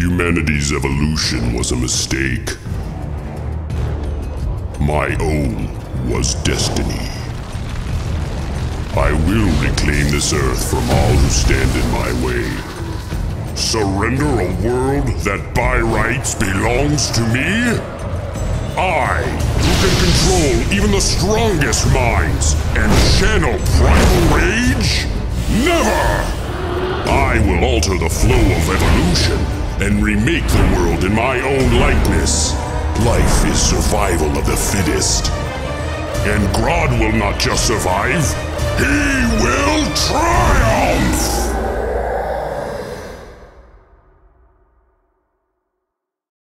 Humanity's evolution was a mistake. My own was destiny. I will reclaim this Earth from all who stand in my way. Surrender a world that by rights belongs to me? I, who can control even the strongest minds and channel primal rage? Never! I will alter the flow of evolution and remake the world in my own likeness. Life is survival of the fittest. And Grodd will not just survive, he will triumph!